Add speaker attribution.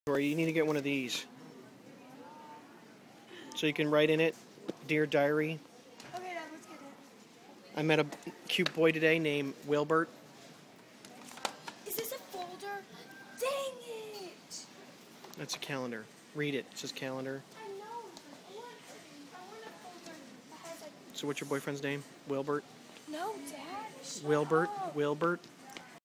Speaker 1: Torie, you need to get one of these. So you can write in it, Dear Diary.
Speaker 2: Okay, Dad, let's get it.
Speaker 1: I met a cute boy today named Wilbert.
Speaker 2: Is this a folder? Dang it!
Speaker 1: That's a calendar. Read it. It says calendar.
Speaker 2: I know. I want a folder that has like...
Speaker 1: So what's your boyfriend's name? Wilbert?
Speaker 2: No, Dad. Shut
Speaker 1: Wilbert?
Speaker 2: up.
Speaker 1: Wilbert?